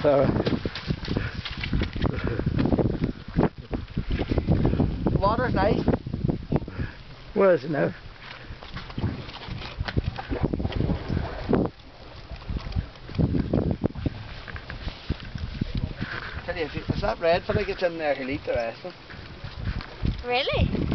alright. The water's nice. Where is it now? Tell you, if that red fella gets in there, he'll eat the rest of them. Really?